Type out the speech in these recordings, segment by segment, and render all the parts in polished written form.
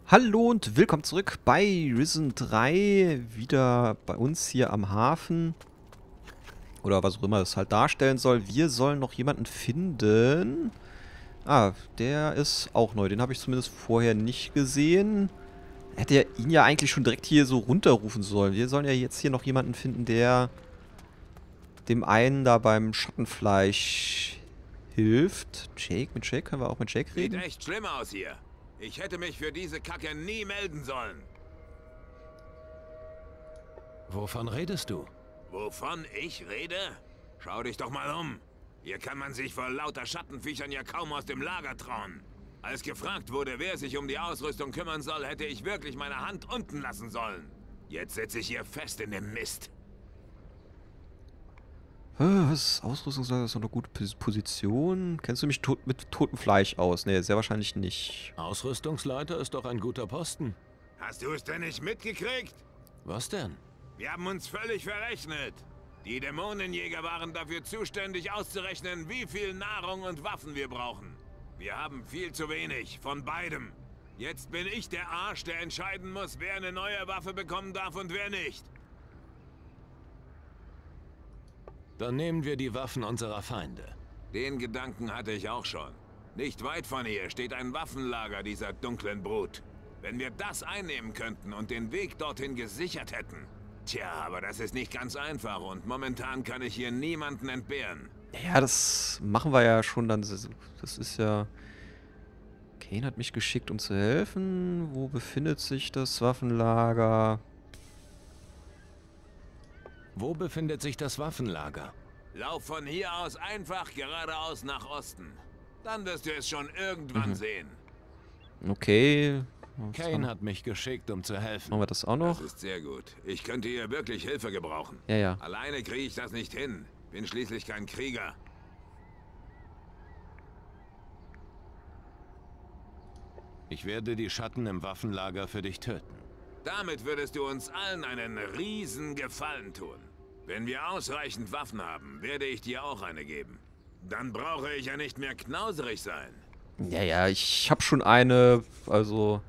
Hallo und willkommen zurück bei Risen 3, wieder bei uns hier am Hafen. Oder was auch immer das halt darstellen soll. Wir sollen noch jemanden finden. Ah, der ist auch neu. Den habe ich zumindest vorher nicht gesehen. Hätte ja ihn ja eigentlich schon direkt hier so runterrufen sollen. Wir sollen ja jetzt hier noch jemanden finden, der dem einen da beim Schattenfleisch hilft. Jake, mit Jake können wir auch mit Jake Sieht reden? echt schlimm aus hier. Ich hätte mich für diese Kacke nie melden sollen. Wovon redest du? Wovon ich rede? Schau dich doch mal um. Hier kann man sich vor lauter Schattenviechern ja kaum aus dem Lager trauen. Als gefragt wurde, wer sich um die Ausrüstung kümmern soll, hätte ich wirklich meine Hand unten lassen sollen. Jetzt sitze ich hier fest in dem Mist. Was? Ausrüstungslager ist doch eine gute Position. Kennst du mich mit totem Fleisch aus? Nee, sehr wahrscheinlich nicht. Ausrüstungsleiter ist doch ein guter Posten. Hast du es denn nicht mitgekriegt? Was denn? Wir haben uns völlig verrechnet. Die Dämonenjäger waren dafür zuständig, auszurechnen, wie viel Nahrung und Waffen wir brauchen. Wir haben viel zu wenig, von beidem. Jetzt bin ich der Arsch, der entscheiden muss, wer eine neue Waffe bekommen darf und wer nicht. Dann nehmen wir die Waffen unserer Feinde. Den Gedanken hatte ich auch schon. Nicht weit von hier steht ein Waffenlager dieser dunklen Brut. Wenn wir das einnehmen könnten und den Weg dorthin gesichert hätten. Tja, aber das ist nicht ganz einfach und momentan kann ich hier niemanden entbehren. Ja, das machen wir ja schon dann. Das ist ja... Kane hat mich geschickt, um zu helfen. Wo befindet sich das Waffenlager? Wo befindet sich das Waffenlager? Lauf von hier aus einfach geradeaus nach Osten. Dann wirst du es schon irgendwann sehen. Okay. Kane hat mich geschickt, um zu helfen. Machen wir das auch noch? Das ist sehr gut. Ich könnte hier wirklich Hilfe gebrauchen. Ja, ja. Alleine kriege ich das nicht hin. Bin schließlich kein Krieger. Ich werde die Schatten im Waffenlager für dich töten. Damit würdest du uns allen einen riesen Gefallen tun. Wenn wir ausreichend Waffen haben, werde ich dir auch eine geben. Dann brauche ich ja nicht mehr knauserig sein. Ja, ja, ich habe schon eine, also...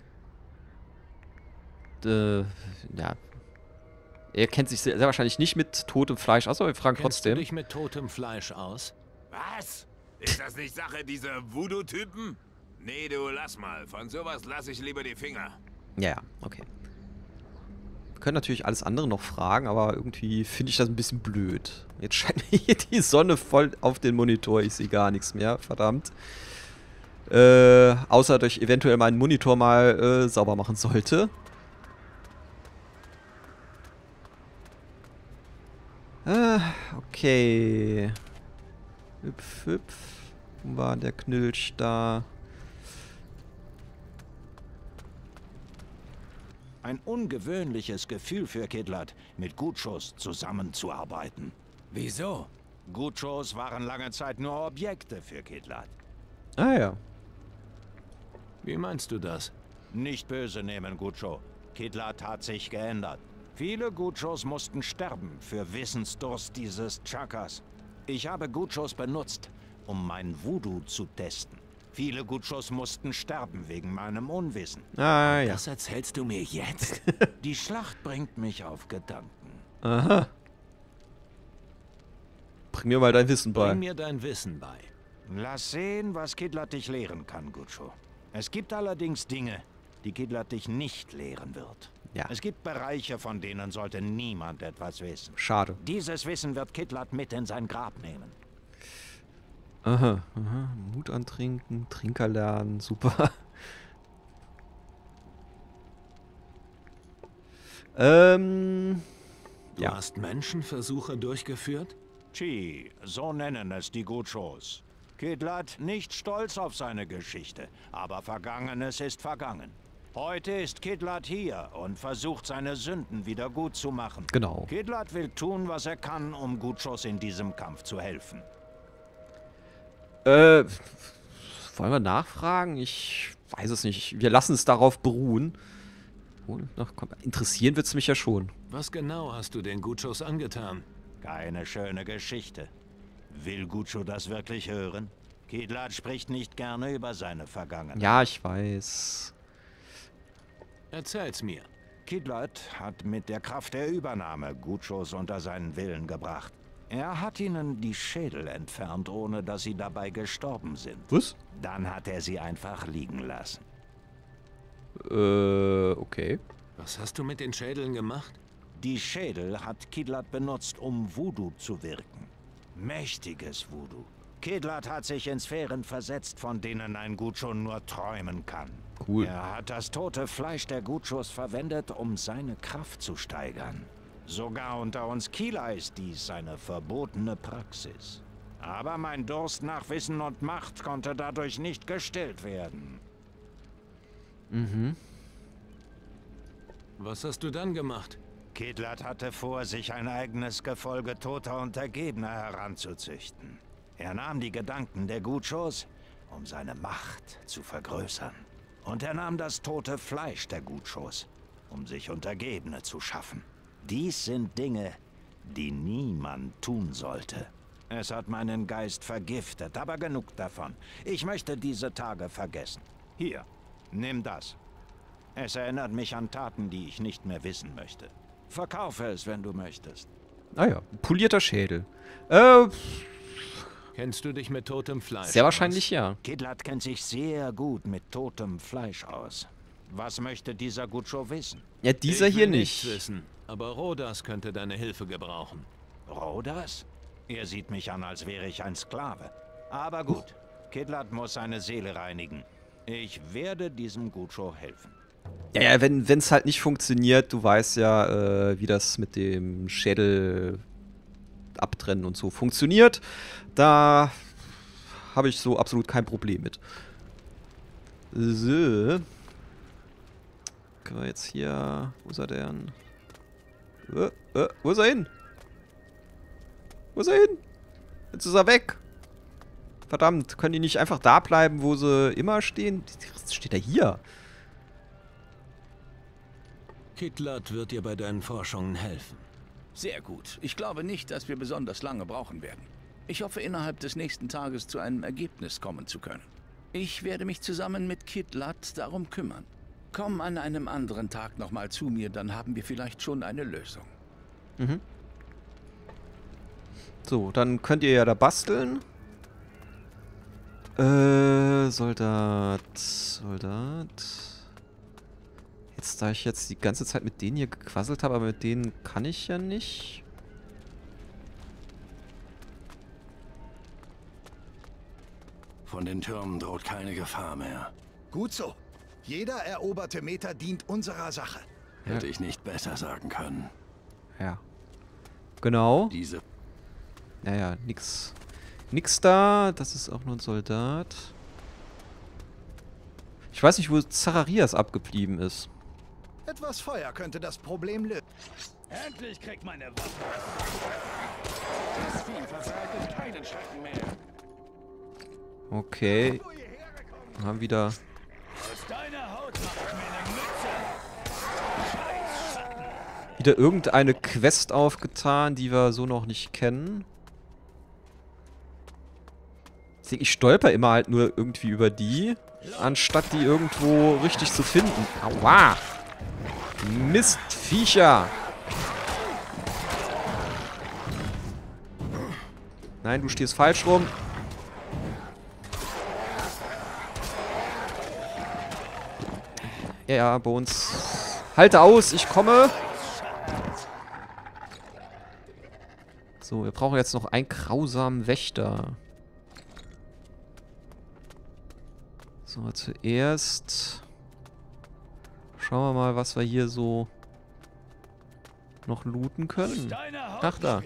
ja. Er kennt sich sehr wahrscheinlich nicht mit totem Fleisch aus, aber wir fragen Kennst trotzdem. du dich mit totem Fleisch aus? Was? Ist das nicht Sache dieser Voodoo-Typen? Nee, du, lass mal. Von sowas lasse ich lieber die Finger. Ja, ja, okay. Wir können natürlich alles andere noch fragen, aber irgendwie finde ich das ein bisschen blöd. Jetzt scheint mir hier die Sonne voll auf den Monitor. Ich sehe gar nichts mehr, verdammt. Außer dass ich eventuell meinen Monitor mal sauber machen sollte. Okay. Hüpf, hüpf. Wo war der Knilch da? Ein ungewöhnliches Gefühl für Kidlat, mit Gutschos zusammenzuarbeiten. Wieso? Gutschos waren lange Zeit nur Objekte für Kidlat. Ah ja. Wie meinst du das? Nicht böse nehmen, Gutscho. Kidlat hat sich geändert. Viele Gutschos mussten sterben für Wissensdurst dieses Chakas. Ich habe Gutschos benutzt, um mein Voodoo zu testen. Viele Gutschos mussten sterben wegen meinem Unwissen. Ah ja. Das erzählst du mir jetzt? Die Schlacht bringt mich auf Gedanken. Aha. Bring mir mal dein Wissen bei. Bring mir dein Wissen bei. Lass sehen, was Kidlat dich lehren kann, Gutscho. Es gibt allerdings Dinge, die Kidlat dich nicht lehren wird. Ja. Es gibt Bereiche, von denen sollte niemand etwas wissen. Schade. Dieses Wissen wird Kidlat mit in sein Grab nehmen. Aha, aha. Mut antrinken, Trinker lernen, super. Du Ja. hast Menschenversuche durchgeführt? Chi, so nennen es die Gutschos. Kidlat nicht stolz auf seine Geschichte, aber Vergangenes ist vergangen. Heute ist Kidlat hier und versucht seine Sünden wieder gut zu machen. Genau. Kidlat will tun, was er kann, um Gutschos in diesem Kampf zu helfen. Wollen wir nachfragen? Ich weiß es nicht. Wir lassen es darauf beruhen. Oh, ach, komm, interessieren wird es mich ja schon. Was genau hast du den Gutschos angetan? Keine schöne Geschichte. Will Gutscho das wirklich hören? Kidlat spricht nicht gerne über seine Vergangenheit. Ja, ich weiß. Erzähl's mir. Kidlat hat mit der Kraft der Übernahme Gutschos unter seinen Willen gebracht. Er hat ihnen die Schädel entfernt, ohne dass sie dabei gestorben sind. Was? Dann hat er sie einfach liegen lassen. Okay. Was hast du mit den Schädeln gemacht? Die Schädel hat Kidlat benutzt, um Voodoo zu wirken. Mächtiges Voodoo. Kidlat hat sich in Sphären versetzt, von denen ein Gutscho nur träumen kann. Cool. Er hat das tote Fleisch der Gutschos verwendet, um seine Kraft zu steigern. Sogar unter uns Kieler ist dies eine verbotene Praxis. Aber mein Durst nach Wissen und Macht konnte dadurch nicht gestillt werden. Mhm. Was hast du dann gemacht? Kidlat hatte vor, sich ein eigenes Gefolge toter Untergebener heranzuzüchten. Er nahm die Gedanken der Gutschos, um seine Macht zu vergrößern. Und er nahm das tote Fleisch der Gutschos, um sich Untergebene zu schaffen. Dies sind Dinge, die niemand tun sollte. Es hat meinen Geist vergiftet, aber genug davon. Ich möchte diese Tage vergessen. Hier, nimm das. Es erinnert mich an Taten, die ich nicht mehr wissen möchte. Verkaufe es, wenn du möchtest. Ah ja, polierter Schädel. Kennst du dich mit totem Fleisch Sehr wahrscheinlich ja. Kidlat kennt sich sehr gut mit totem Fleisch aus. Was möchte dieser Gutscho wissen? Ja, dieser Ich hier will nicht. nichts wissen, aber Rodas könnte deine Hilfe gebrauchen. Rodas? Er sieht mich an, als wäre ich ein Sklave. Aber gut, Kidlat muss seine Seele reinigen. Ich werde diesem Gutscho helfen. Ja, wenn es halt nicht funktioniert, du weißt ja, wie das mit dem Schädel abtrennen und so funktioniert. Da habe ich so absolut kein Problem mit. So. Können wir jetzt hier... Wo ist er denn? Wo ist er hin? Wo ist er hin? Jetzt ist er weg. Verdammt, können die nicht einfach da bleiben, wo sie immer stehen? Jetzt steht er hier. Kidlat wird dir bei deinen Forschungen helfen. Sehr gut. Ich glaube nicht, dass wir besonders lange brauchen werden. Ich hoffe, innerhalb des nächsten Tages zu einem Ergebnis kommen zu können. Ich werde mich zusammen mit Kidlat darum kümmern. Komm an einem anderen Tag nochmal zu mir, dann haben wir vielleicht schon eine Lösung. Mhm. So, dann könnt ihr ja da basteln. Soldat. Jetzt, da ich jetzt die ganze Zeit mit denen hier gequasselt habe, aber mit denen kann ich ja nicht. Von den Türmen droht keine Gefahr mehr. Gut so. Jeder eroberte Meter dient unserer Sache. Hätte ich nicht besser sagen können. Ja. Genau. Diese... Naja, nix da. Das ist auch nur ein Soldat. Ich weiß nicht, wo Zacharias abgeblieben ist. Etwas Feuer könnte das Problem lösen. Endlich kriegt meine Waffe. Das Vieh verbreitet keinen Schrecken mehr. Okay. Wir haben wieder... Aus deiner Haut mach ich mir eine Mütze. Scheiß Schatten. Wieder irgendeine Quest aufgetan, die wir so noch nicht kennen. Ich stolper immer halt nur irgendwie über die, anstatt die irgendwo richtig zu finden. Aua! Mistviecher! Nein, du stehst falsch rum. Ja, Bones. Halte aus, ich komme! So, wir brauchen jetzt noch einen grausamen Wächter. So, zuerst schauen wir mal, was wir hier so noch looten können. Ach, da.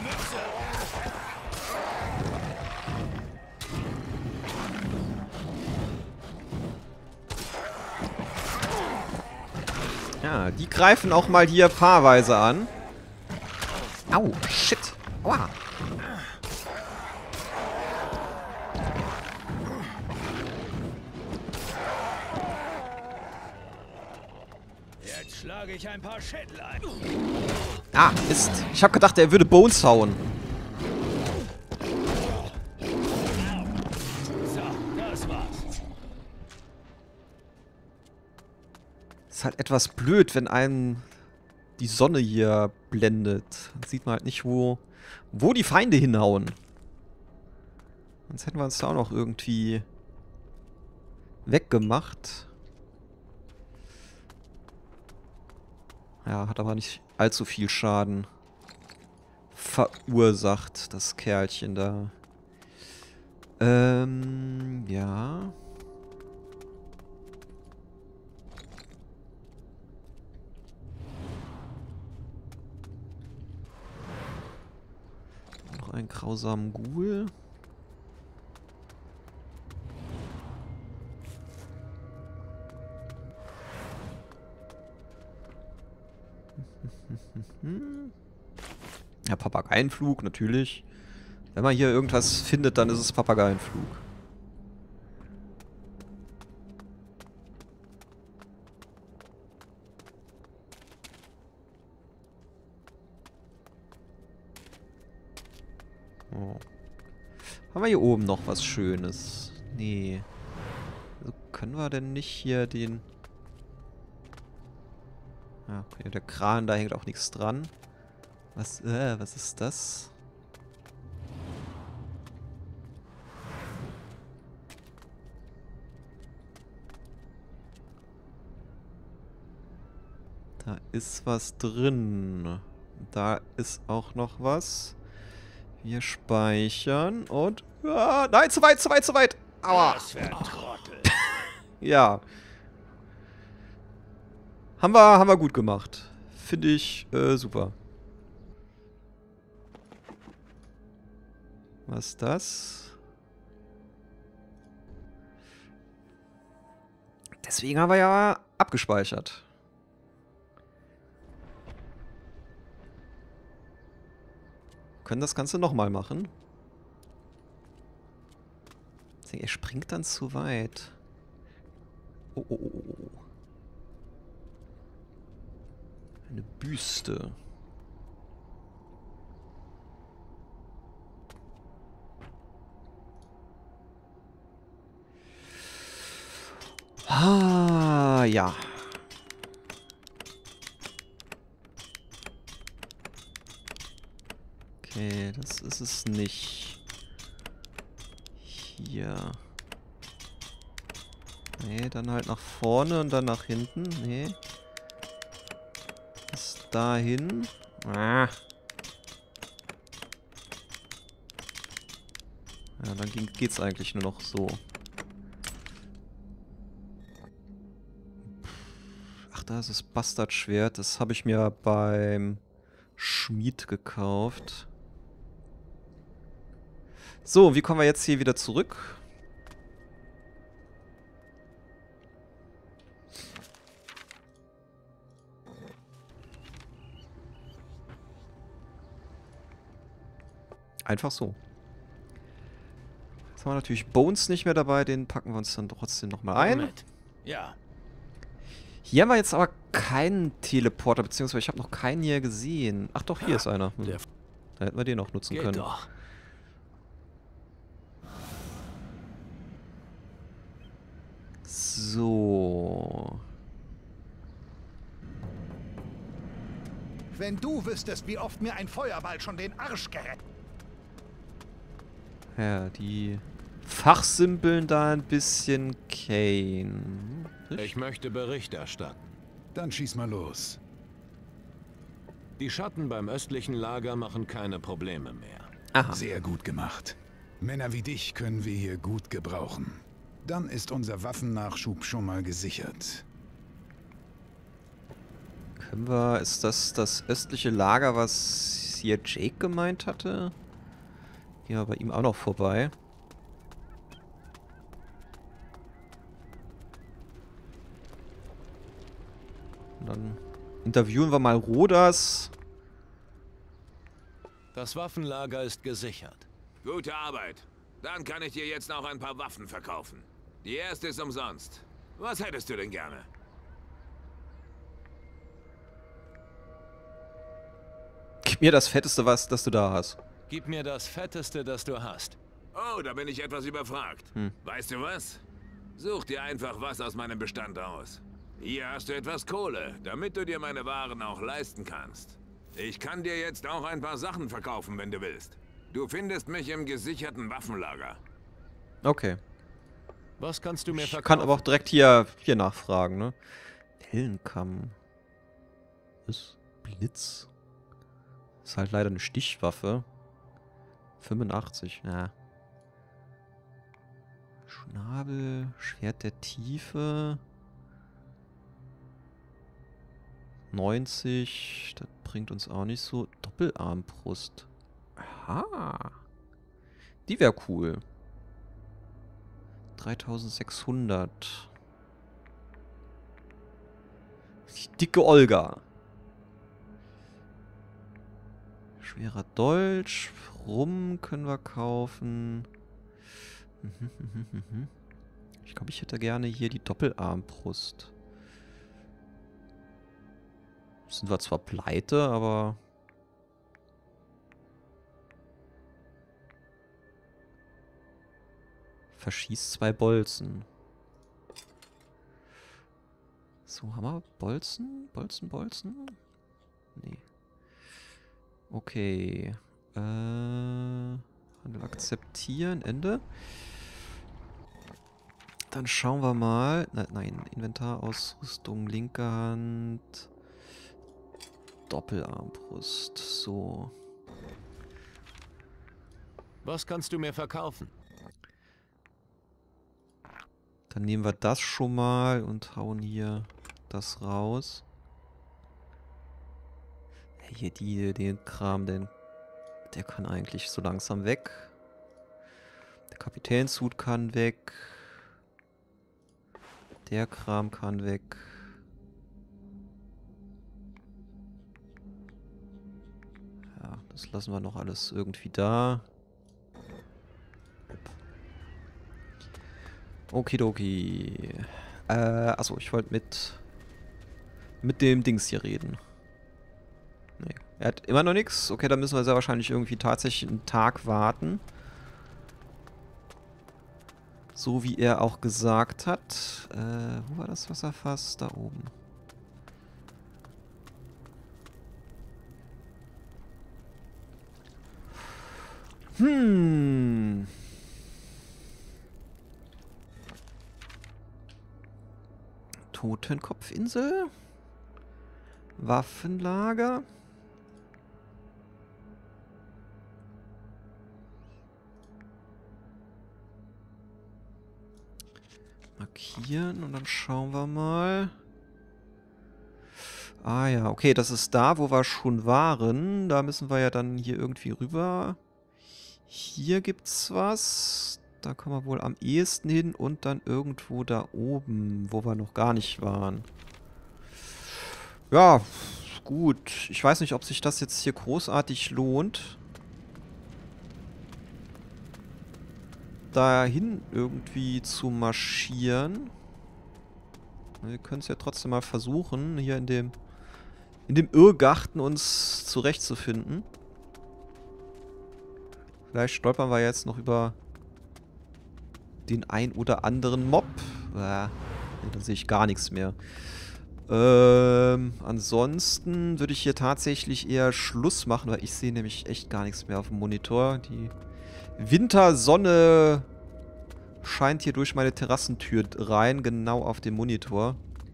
Ja, die greifen auch mal hier paarweise an. Au, shit. Aua. Jetzt schlage ich ein paar Schädel ein. Ah, Mist. Ich habe gedacht, er würde Bones hauen. So, das war's. Ist halt etwas blöd, wenn einem die Sonne hier blendet. Dann sieht man halt nicht, wo die Feinde hinhauen. Sonst hätten wir uns da auch noch irgendwie weggemacht. Ja, hat aber nicht allzu viel Schaden verursacht, das Kerlchen da. Ja. Noch einen grausamen Ghoul. Ja, Papageienflug, natürlich. Wenn man hier irgendwas findet, dann ist es Papageienflug. Oh. Haben wir hier oben noch was Schönes? Nee. Also können wir denn nicht hier den... Ja, okay, der Kran, da hängt auch nichts dran. Was ist das? Da ist was drin. Da ist auch noch was. Wir speichern und... Ah, nein, zu weit, zu weit, zu weit! Aua! Was für ein Trottel. Ja. Haben wir gut gemacht. Finde ich super. Was ist das? Deswegen haben wir ja abgespeichert. Können das Ganze nochmal machen. Er springt dann zu weit. Oh, oh, oh, oh. Eine Büste. Ah, ja. Okay, das ist es nicht. Hier. Nee, dann halt nach vorne und dann nach hinten. Nee. Bis dahin. Ah. Ja, dann geht's eigentlich nur noch so. Ach, da ist das Bastardschwert. Das habe ich mir beim Schmied gekauft. So, wie kommen wir jetzt hier wieder zurück? Einfach so. Jetzt haben wir natürlich Bones nicht mehr dabei, den packen wir uns dann trotzdem nochmal ein. Moment. Ja. Hier haben wir jetzt aber keinen Teleporter, beziehungsweise ich habe noch keinen hier gesehen. Ach doch, hier ist einer. Da hätten wir den auch nutzen können. Doch. So. Wenn du wüsstest, wie oft mir ein Feuerball schon den Arsch gerettet. Ja, die fachsimpeln da ein bisschen Kane. Ich möchte Bericht erstatten. Dann schieß mal los. Die Schatten beim östlichen Lager machen keine Probleme mehr. Aha. Sehr gut gemacht. Männer wie dich können wir hier gut gebrauchen. Dann ist unser Waffennachschub schon mal gesichert. Können wir... Ist das das östliche Lager, was hier Jake gemeint hatte? Gehen wir bei ihm auch noch vorbei. Und dann interviewen wir mal Rodas. Das Waffenlager ist gesichert. Gute Arbeit. Dann kann ich dir jetzt noch ein paar Waffen verkaufen. Die erste ist umsonst. Was hättest du denn gerne? Gib mir das Fetteste, das du da hast. Gib mir das Fetteste, das du hast. Oh, da bin ich etwas überfragt. Weißt du was? Such dir einfach was aus meinem Bestand aus. Hier hast du etwas Kohle, damit du dir meine Waren auch leisten kannst. Ich kann dir jetzt auch ein paar Sachen verkaufen, wenn du willst. Du findest mich im gesicherten Waffenlager. Okay. Was kannst du mir Ich verkaufen? kann aber auch direkt hier nachfragen, ne? Wellenkamm. Was? Blitz. Ist halt leider eine Stichwaffe. 85, ja. Schnabel, Schwert der Tiefe. 90, das bringt uns auch nicht so. Doppelarmbrust. Aha. Die wäre cool. 3600. Die dicke Olga. Schwerer Dolch. Rum können wir kaufen. Ich glaube, ich hätte gerne hier die Doppelarmbrust. Sind wir zwar pleite, aber... Verschießt 2 Bolzen. So, haben wir Bolzen? Bolzen? Nee. Okay. Handel akzeptieren. Ende. Dann schauen wir mal. Nein, Inventarausrüstung, linke Hand. Doppelarmbrust. So. Was kannst du mir verkaufen? Dann nehmen wir das schon mal und hauen hier das raus. Hier den Kram, der kann eigentlich so langsam weg. Der Kapitänshut kann weg. Der Kram kann weg. Ja, das lassen wir noch alles irgendwie da. Okidoki. Achso, ich wollte mit dem Dings hier reden. Nee, er hat immer noch nichts. Okay, dann müssen wir sehr wahrscheinlich irgendwie tatsächlich einen Tag warten. So wie er auch gesagt hat. Wo war das Wasserfass? Da oben. Totenkopfinsel? Waffenlager? Markieren und dann schauen wir mal. Ah ja, okay, das ist da, wo wir schon waren. Da müssen wir ja dann hier irgendwie rüber. Hier gibt's was. Da kommen wir wohl am ehesten hin und dann irgendwo da oben, wo wir noch gar nicht waren. Ja, gut. Ich weiß nicht, ob sich das jetzt hier großartig lohnt. Dahin irgendwie zu marschieren. Wir können es ja trotzdem mal versuchen, hier in dem Irrgarten uns zurechtzufinden. Vielleicht stolpern wir jetzt noch über den ein oder anderen Mob. Da sehe ich gar nichts mehr. Ansonsten würde ich hier tatsächlich eher Schluss machen, weil ich sehe nämlich echt gar nichts mehr auf dem Monitor. Die Wintersonne scheint hier durch meine Terrassentür rein, genau auf dem Monitor.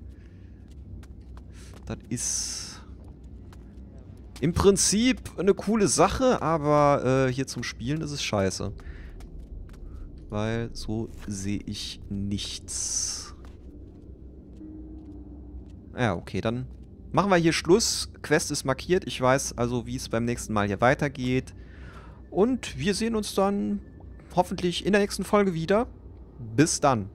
Das ist im Prinzip eine coole Sache, aber hier zum Spielen ist es scheiße. Weil so sehe ich nichts. Ja, okay, dann machen wir hier Schluss. Quest ist markiert. Ich weiß also, wie es beim nächsten Mal hier weitergeht. Und wir sehen uns dann hoffentlich in der nächsten Folge wieder. Bis dann.